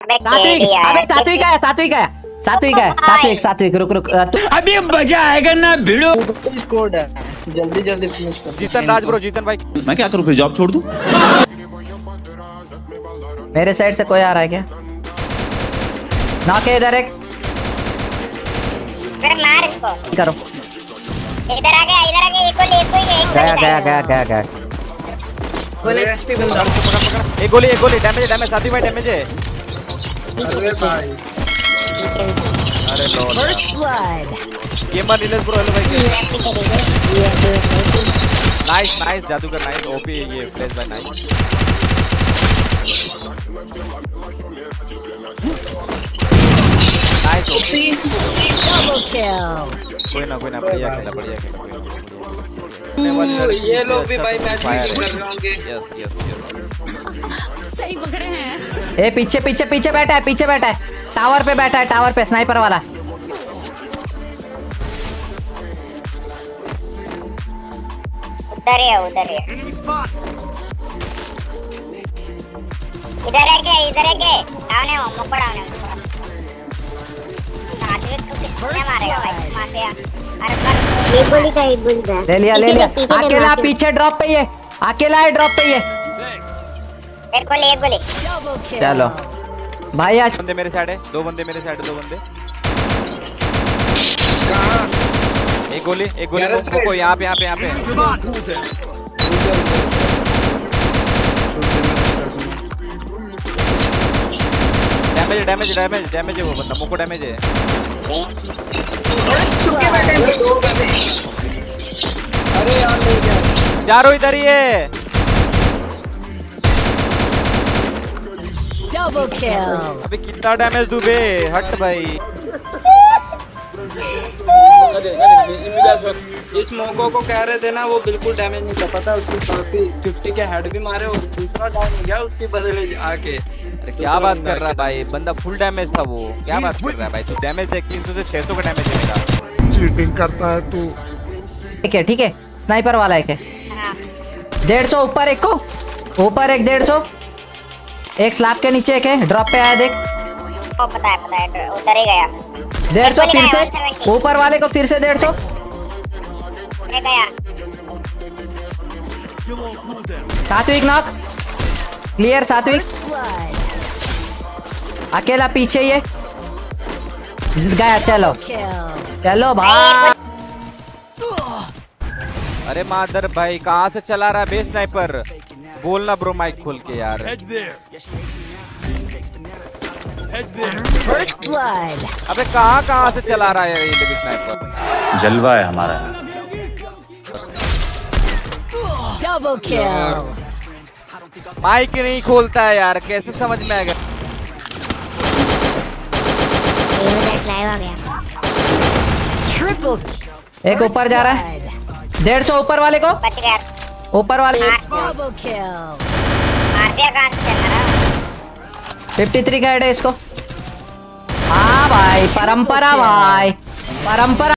सात्विक का है, सात्विक का है, सात्विक है, सात्विक सात्विक रुक रुक अभी मजा आएगा ना भिड़ो। स्कोर है, जल्दी जल्दी फिनिश कर। जीतन राज ब्रो, जीतन भाई। मैं क्या करूं फिर, जॉब छोड़ दूं? मेरे साइड से कोई आ रहा है क्या? नॉक है इधर एक, फिर मार इसको करो। इधर आ गया, इधर आ गया, एक गोली, गया गया गया गया गया। वन एचपी बंदा। एक गोली डैमेज डैमेज साथी भाई डैमेज है। अरे भाई अरे lord first blood gamer release bro. Hello भाई, नाइस नाइस जादूगर, नाइस ओपी ये फ्लैश भाई, nice. Nice OP double kill. कोई ना बढ़िया खेला बढ़िया खेला। ये लोग भी भाई मैच कर रहे होंगे। यस यस यस सही पकड़े हैं। ए पीछे पीछे पीछे बैठा है, पीछे बैठा है, टावर पे बैठा है, टावर पे स्नाइपर वाला। उधर है इधर है के डाउन है वो, मुक्का डाउन है। सात्विक को कितने मारेगा भाई, मार दिया। अरे पर एक गोली का ले लिया अकेला पीछे ड्रॉप पे ये, अकेला है ड्रॉप पे ये। एक गोली चलो भाई आज बंदे मेरे साइड है, दो बंदे मेरे साइड है, दो बंदे। एक गोली को यहाँ पे डैमेज है वो बंदा, मुको डैमेज है। अरे यार नहीं गया, जा रहा इधर ही है। Double kill. अबे कितना डैमेज दूं बे, हट भाई। इस मोको को कह रहे थे ना, वो बिल्कुल डैमेज नहीं कर पाता। उसकी 50 के हेड भी मारे और दूसरा डाउन हो गया उसके बदले आके। अरे क्या बात कर रहा है भाई, बंदा फुल डैमेज था वो। क्या बात कर रहा है भाई, तू डैमेज देख 300 से 600 का डैमेज देगा। चीटिंग करता है तू। ठीक है स्नाइपर वाला एक है। 150 ऊपर एक को, ऊपर एक 150, एक स्लैब के नीचे एक है, ड्रॉप पे आया देख। पता है उधर ही गया। 150 फिर से ऊपर वाले को, फिर से 150 गया। सात्विक नॉक क्लियर, सात्विक अकेला पीछे ये गया। चलो भाई। अरे मादर भाई कहाँ से चला रहा है बे स्नाइपर, बोलना ब्रो माइक खोल के यार। First blood. अबे कहाँ से चला रहा है ये लोग स्नाइपर। जलवा है हमारा। Double kill. माइक नहीं खोलता है यार, कैसे समझ में आएगा। ट्रिपल। एक ऊपर जा रहा है, 150 ऊपर वाले को, बच गया। ऊपर वाले। Double kill. मार दिया, कहां से चल रहा है? 53 का हेड है इसको। हाँ भाई परंपरा भाई, परंपरा।